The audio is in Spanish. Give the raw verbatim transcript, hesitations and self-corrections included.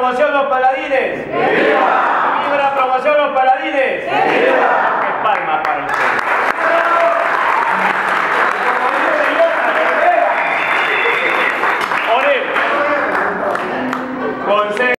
promoción Los Paladines! ¡Viva! ¡Viva la promoción Los Paladines! ¡Viva! ¡Qué palmas para ustedes! Consejo.